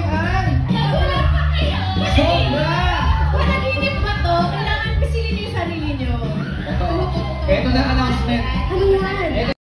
yan! Wala pa kayo! Sobra! Panaginip ba to? Kailangan pisilin yung sarili nyo. Ito na announcement. Ano yan?